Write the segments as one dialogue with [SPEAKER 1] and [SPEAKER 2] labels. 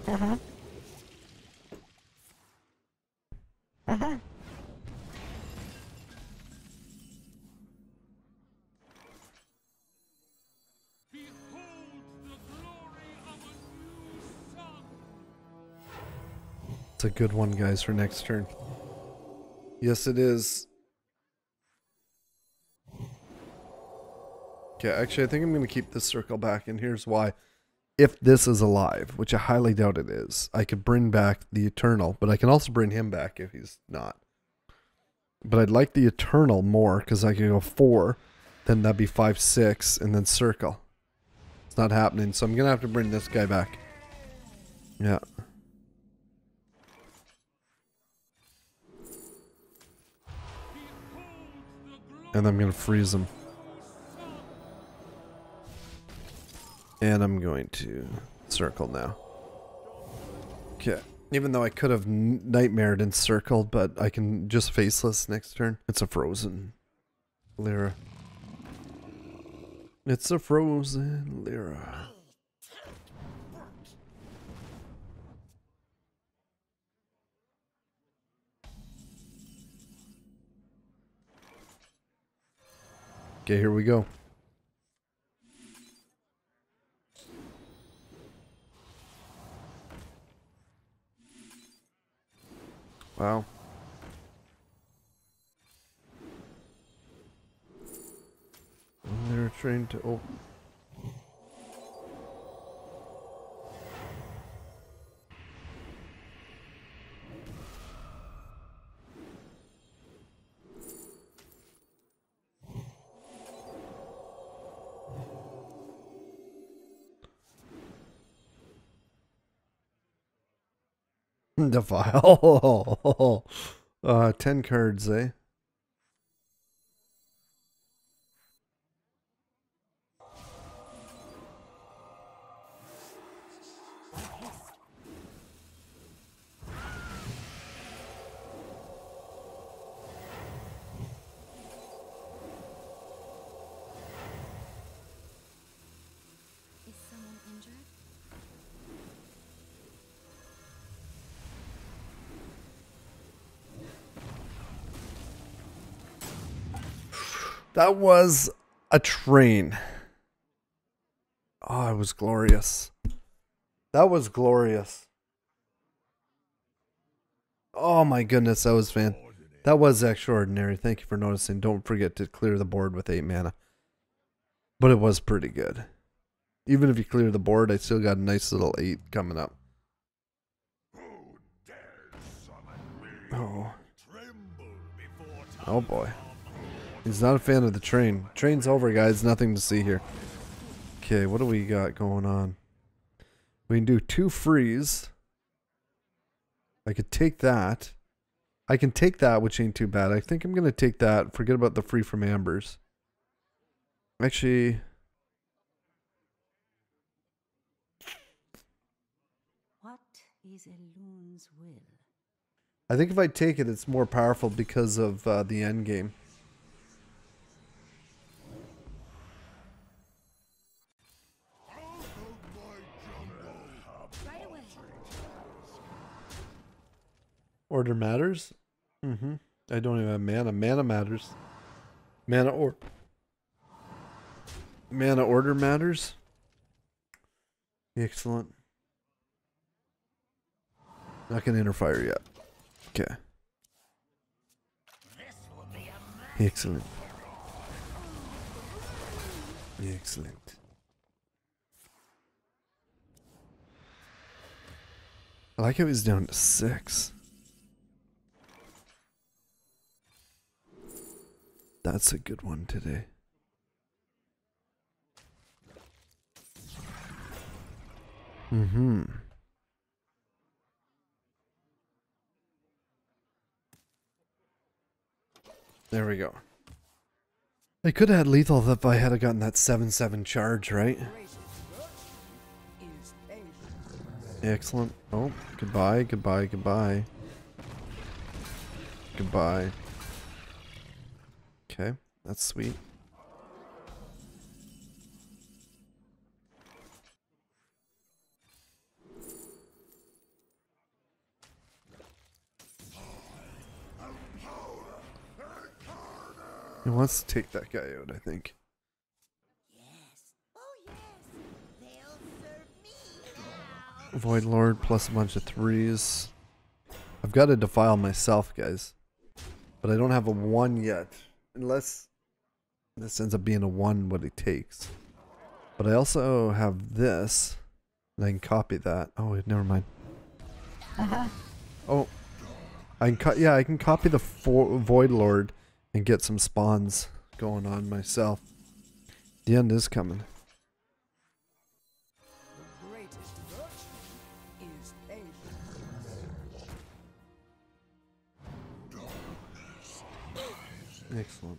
[SPEAKER 1] Uh-huh. Uh-huh.
[SPEAKER 2] It's a good one, guys, for next turn. Yes, it is. Okay, actually, I think I'm going to keep this circle back, and here's why. If this is alive, which I highly doubt it is, I could bring back the Eternal, but I can also bring him back if he's not. But I'd like the Eternal more, because I could go 4, then that'd be 5, 6, and then circle. It's not happening, so I'm going to have to bring this guy back. Yeah. And I'm going to freeze him. And I'm going to circle now. Okay. Even though I could have nightmared and circled, but I can just faceless next turn. It's a frozen Lyra. It's a frozen Lyra. Okay, here we go. Wow. They're trained to open. Defile. 10 cards, eh?
[SPEAKER 1] Is someone injured?
[SPEAKER 2] That was a train. Oh, it was glorious. That was glorious. Oh my goodness, that was that was extraordinary. Thank you for noticing. Don't forget to clear the board with 8 mana. But it was pretty good. Even if you clear the board, I still got a nice little 8 coming up. Oh. Oh boy. He's not a fan of the train. Train's over, guys. Nothing to see here. Okay, what do we got going on? We can do 2 freeze. I could take that. I can take that, which ain't too bad. I think I'm going to take that. Forget about the free from Ambers. Actually...
[SPEAKER 1] What is Elun's will?
[SPEAKER 2] I think if I take it, it's more powerful because of the end game.
[SPEAKER 1] Right away.
[SPEAKER 2] Order matters? Mm-hmm. I don't even have mana. Mana matters. Mana order matters? Excellent. Not gonna interfere yet. Okay. Excellent. Excellent. I like how he's down to 6. That's a good one today. Mm-hmm. There we go. I could have had lethal if I had gotten that 7/7 charge, right? Excellent. Oh, goodbye, goodbye, goodbye. Goodbye. Okay, that's sweet. He wants to take that guy out, I think. Void Lord plus a bunch of 3s. I've got to defile myself, guys. But I don't have a 1 yet. Unless this ends up being a 1 what it takes. But I also have this. And I can copy that. Oh, wait, never mind. Oh. I can copy the Void Lord and get some spawns going on myself. The end is coming.
[SPEAKER 3] The greatest virtue is patience.
[SPEAKER 2] Excellent.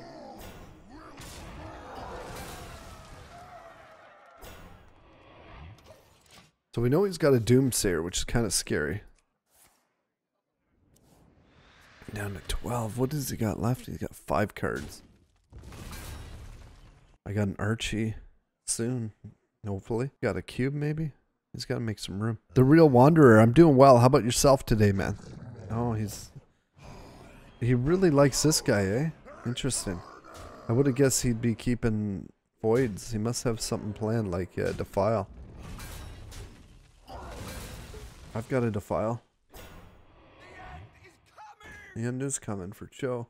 [SPEAKER 2] So we know he's got a Doomsayer, which is kind of scary. Down to 12. What does he got left? He's got 5 cards. I got an Archie soon, hopefully. Got a cube, maybe? He's got to make some room. The Real Wanderer. I'm doing well. How about yourself today, man? Oh, he really likes this guy, eh? Interesting. I would have guessed he'd be keeping voids. He must have something planned, like Defile. I've got a Defile. The end is coming for Joe.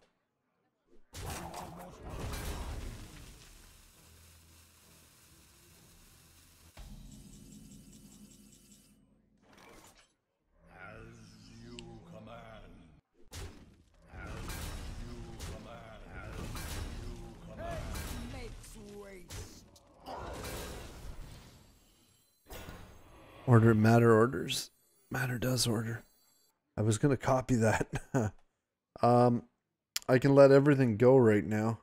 [SPEAKER 2] Order matter orders. Matter does order. I was gonna copy that. I can let everything go right now.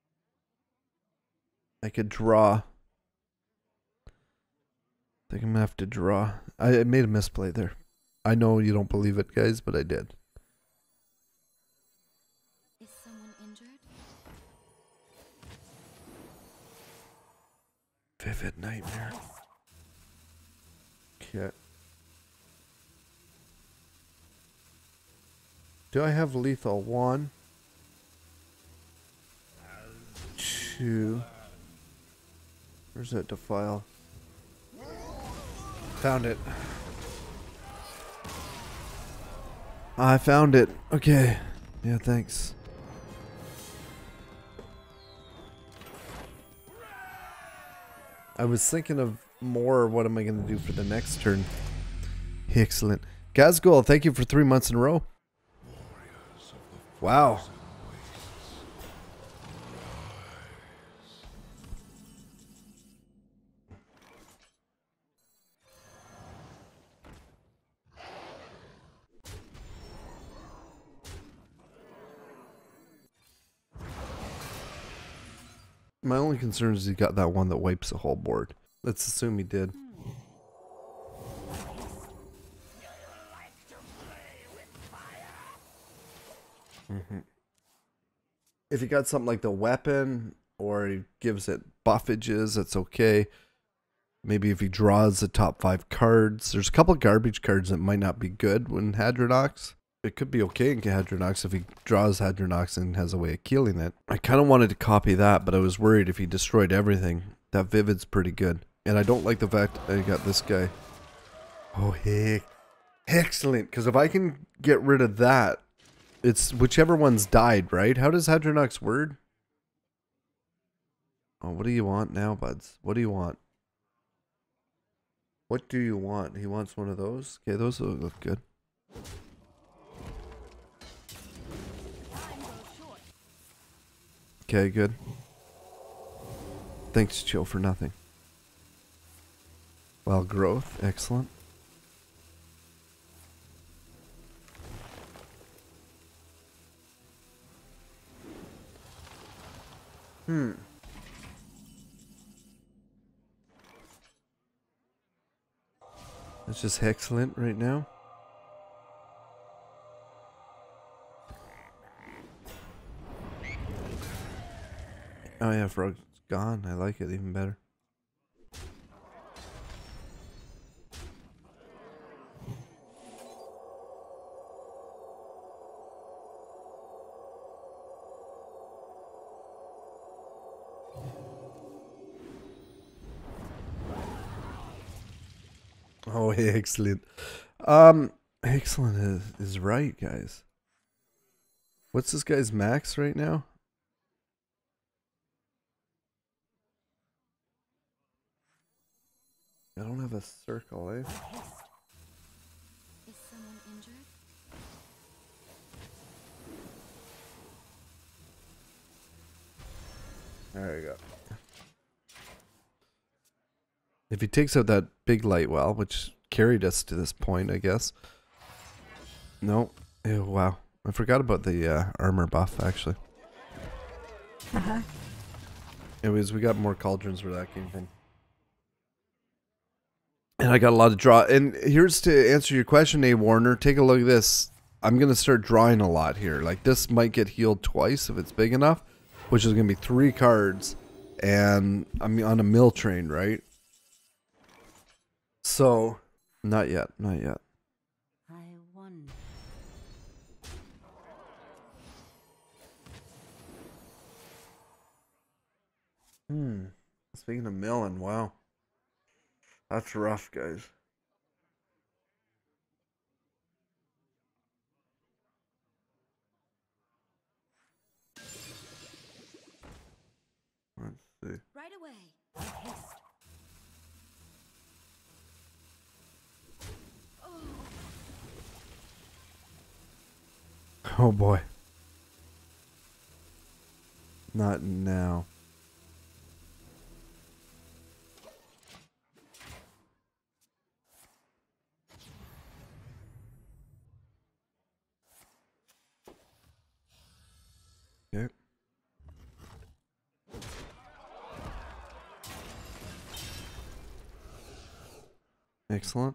[SPEAKER 2] I could draw. I think I'm gonna have to draw. I made a misplay there. I know you don't believe it, guys, but I did.
[SPEAKER 1] Is someone injured?
[SPEAKER 2] Vivid Nightmare. Okay. Do I have lethal? 1, 2. Where's that Defile? Found it. I found it. Okay. Yeah, thanks. I was thinking of more. What am I going to do for the next turn? Excellent. Gazgul, thank you for 3 months in a row. Wow. My only concern is he got that one that wipes the whole board. Let's assume he did. If he got something like the weapon, or he gives it buffages, that's okay. Maybe if he draws the top 5 cards. There's a couple garbage cards that might not be good when Hadronox. It could be okay in Hadronox if he draws Hadronox and has a way of killing it. I kind of wanted to copy that, but I was worried if he destroyed everything. That Vivid's pretty good. And I don't like the fact I got this guy. Oh, heck. Excellent, because if I can get rid of that, it's whichever one's died, right? How does Hadronox word? Oh, what do you want now, buds? What do you want? What do you want? He wants one of those? Okay, those will look good. Okay, good. Thanks, Chill, for nothing. Wild growth, excellent. That's just excellent right now. Oh yeah, Frog's gone. I like it even better. Oh, excellent. Excellent is right, guys. What's this guy's max right now? I don't have a circle, eh?
[SPEAKER 1] Is someone injured?
[SPEAKER 2] There you go. If he takes out that big light well, which carried us to this point, I guess. No. Ew, wow. I forgot about the armor buff, actually. Anyways, we got more cauldrons where that came from. And I got a lot of draw. And here's to answer your question, A. Warner. Take a look at this. I'm going to start drawing a lot here. Like, this might get healed twice if it's big enough, which is going to be 3 cards. And I'm on a mill train, right? So, not yet. Not yet.
[SPEAKER 1] I wonder.
[SPEAKER 2] Speaking of milling, wow. That's rough, guys. Let's see.
[SPEAKER 1] Right away. Haste.
[SPEAKER 2] Oh boy. Not now. Okay. Excellent.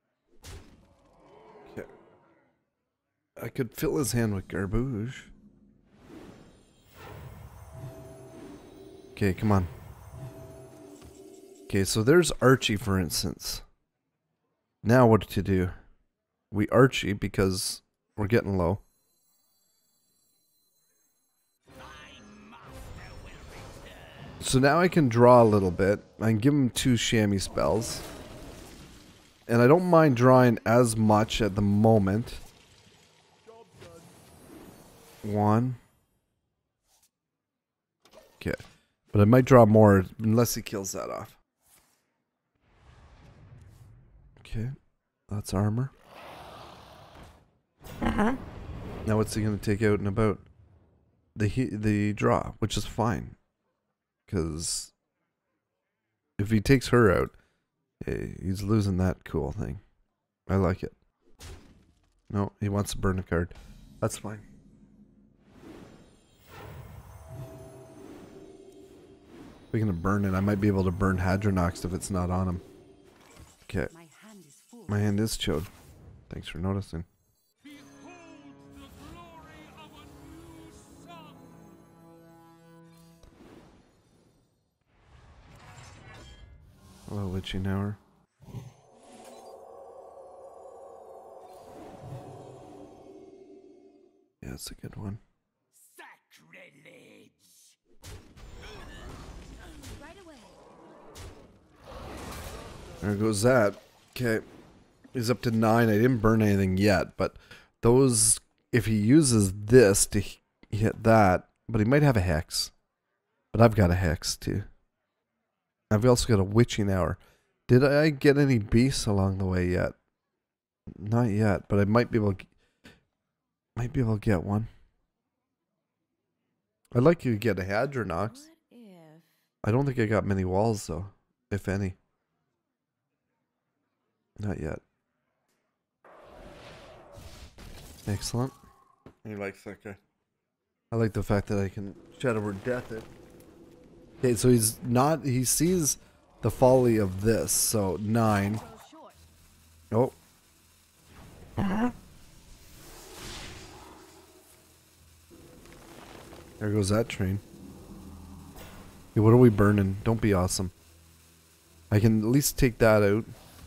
[SPEAKER 2] Okay. I could fill his hand with garbage. Okay, come on. Okay, so there's Archie, for instance. Now what to do? We Archie because we're getting low. So now I can draw a little bit. I can give him 2 chamois spells. And I don't mind drawing as much at the moment. 1. Okay. But I might draw more unless he kills that off. Okay. That's armor. Now what's he going to take out and about? The draw, which is fine. Because if he takes her out, he's losing that cool thing. I like it. No, he wants to burn a card. That's fine. Speaking of burning, I might be able to burn Hadronox if it's not on him. Okay.
[SPEAKER 3] My hand is full.
[SPEAKER 2] My hand is chilled. Thanks for noticing. Hello, Witching Hour. Yeah, it's a good one.
[SPEAKER 3] Sacrilege!
[SPEAKER 1] Right away.
[SPEAKER 2] There goes that. Okay. He's up to 9. I didn't burn anything yet, but those, if he uses this to hit that, but he might have a hex. But I've got a hex too. I've also got a Witching Hour. Did I get any beasts along the way yet? Not yet, but I might be able to get one. I'd like you to get a Hadronox.
[SPEAKER 1] What if?
[SPEAKER 2] I don't think I got many walls though, if any. Not yet. Excellent. You like that guy? I like the fact that I can Shadow Word Death it. Okay, so he's not. He sees the folly of this. So 9.
[SPEAKER 3] Fell short.
[SPEAKER 2] Oh. There goes that train. Hey, what are we burning? Don't be awesome. I can at least take that out.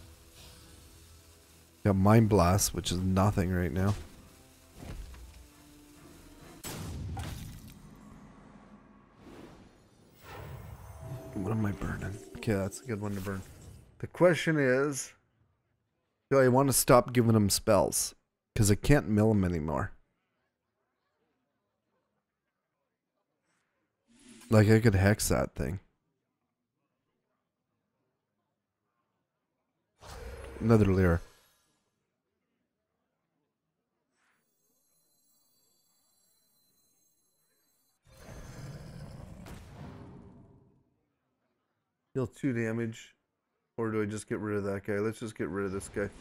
[SPEAKER 2] Got Mind Blast, which is nothing right now. What am I burning? Okay, that's a good one to burn. The question is, So I want to stop giving him spells. Because I can't mill him anymore. Like, I could hex that thing. Another Lyra. Deal 2 damage. Or do I just get rid of that guy? Let's just get rid of this guy.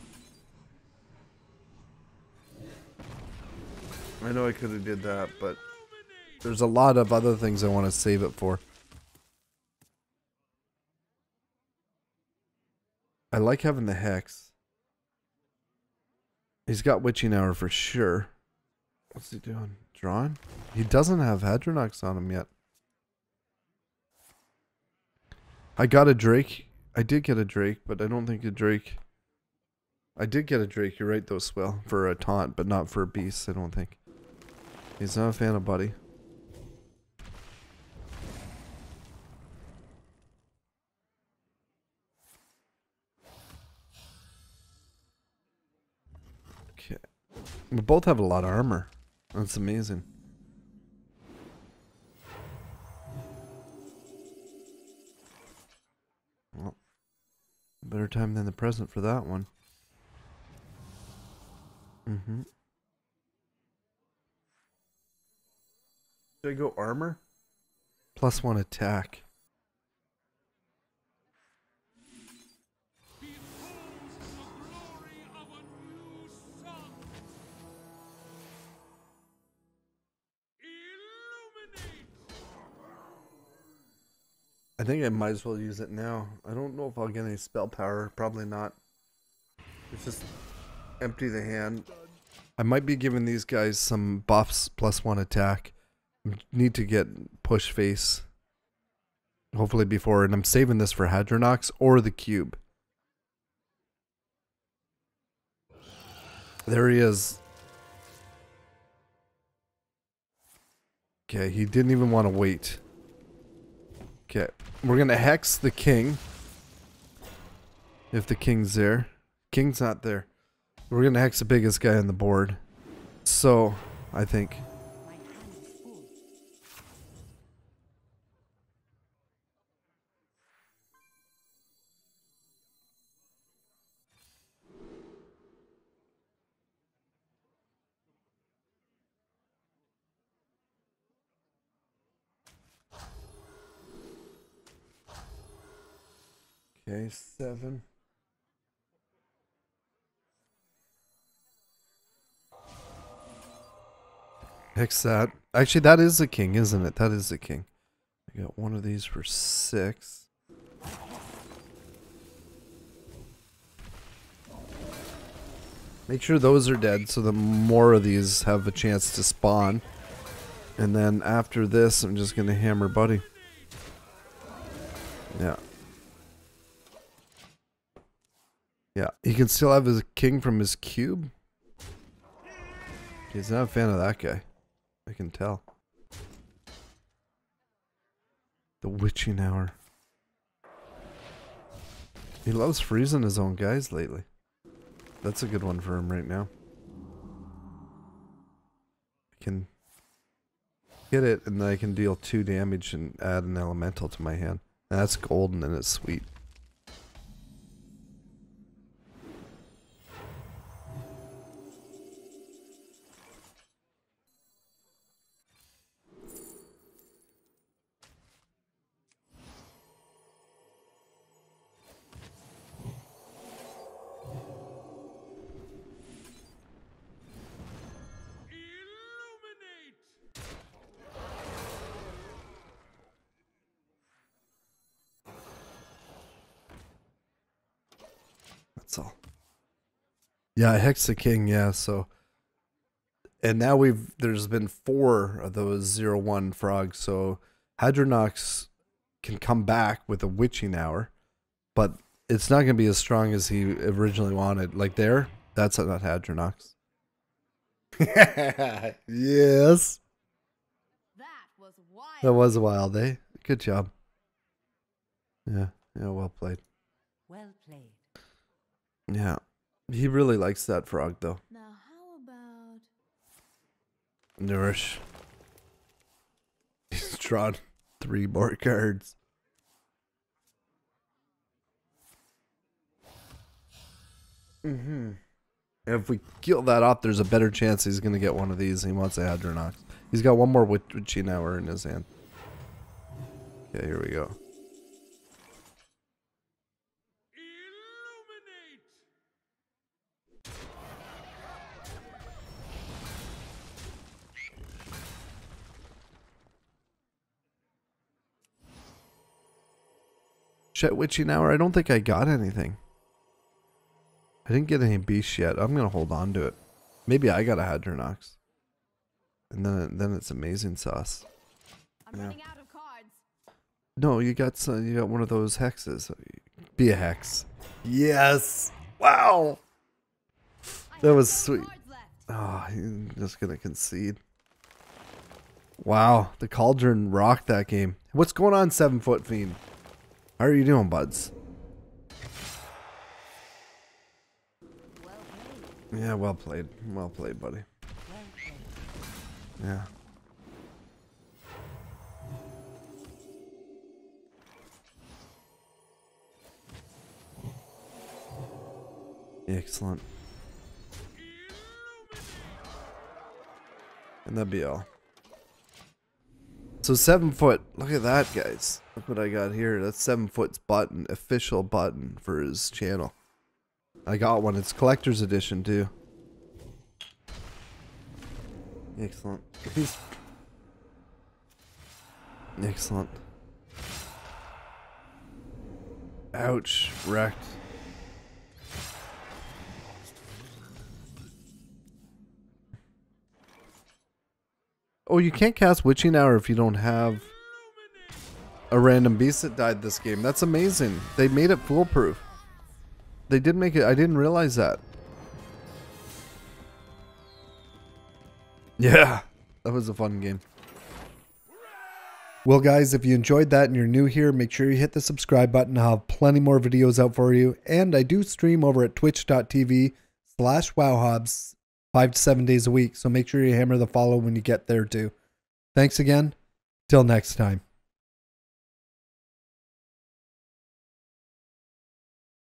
[SPEAKER 2] I know I could have did that, but there's a lot of other things I want to save it for. I like having the Hex. He's got Witching Hour for sure. What's he doing? Drawing? He doesn't have Hadronox on him yet. I got a Drake. I did get a Drake, but I don't think a Drake... I did get a Drake, you're right though, Swell. For a taunt, but not for a beast, I don't think. He's not a fan of Buddy. Okay. We both have a lot of armor. That's amazing. Well, better time than the present for that one. Mm-hmm. Should I go armor? +1 attack. I think I might as well use it now. I don't know if I'll get any spell power. Probably not. It's just empty the hand. I might be giving these guys some buffs +1 attack. Need to get push face. Hopefully before, and I'm saving this for Hadronox or the cube. There he is. Okay, he didn't even want to wait. Okay, we're gonna hex the king. If the king's there. King's not there. We're gonna hex the biggest guy on the board. So, I think.
[SPEAKER 3] My hand is full.
[SPEAKER 2] Okay, 7. Hex that. Actually, that is the king, isn't it? That is the king. I got one of these for 6. Make sure those are dead so the more of these have a chance to spawn. And then after this, I'm just going to hammer Buddy. Yeah. Yeah, he can still have his king from his cube. He's not a fan of that guy. I can tell. The Witching Hour. He loves freezing his own guys lately. That's a good one for him right now. I can hit it and then I can deal 2 damage and add an elemental to my hand. And that's golden and it's sweet. That's all. Yeah, Hex the King, yeah, so. And now there's been 4 of those 0-1 frogs, so Hadronox can come back with a Witching Hour, but it's not going to be as strong as he originally wanted. Like there, that's not Hadronox. Yes.
[SPEAKER 3] That was wild.
[SPEAKER 2] That was wild, eh? Good job. Yeah, well played.
[SPEAKER 3] Well played.
[SPEAKER 2] Yeah. He really likes that frog, though.
[SPEAKER 3] Now how about
[SPEAKER 2] Nourish. He's drawn 3 more cards. If we kill that off, there's a better chance he's going to get one of these. He wants a Hadronox. He's got one more Witching Hour in his hand. Okay, here we go. Chet Witching Hour, I don't think I got anything. I didn't get any beasts yet. I'm going to hold on to it. Maybe I got a Hadronox. And then it's amazing sauce.
[SPEAKER 3] I'm running out of cards.
[SPEAKER 2] No, you got one of those hexes. Be a hex. Yes. Wow. That was sweet. Oh, he's just going to concede. Wow, the Cauldron rocked that game. What's going on, 7 Foot Fiend? How are you doing, buds? Yeah, well played. Well played, buddy. Yeah. Excellent. And that'd be all. So 7 Foot, look at that, guys. Look what I got here. That's 7 Foot's button, official button for his channel. I got one. It's collector's edition too. Excellent. Excellent. Ouch. Wrecked. Oh, you can't cast Witching Hour if you don't have a random beast that died this game. That's amazing. They made it foolproof. They did make it. I didn't realize that. Yeah, that was a fun game. Well, guys, if you enjoyed that and you're new here, make sure you hit the subscribe button. I'll have plenty more videos out for you. And I do stream over at twitch.tv/wowhobs 5 to 7 days a week. So make sure you hammer the follow when you get there too. Thanks again. Till next time.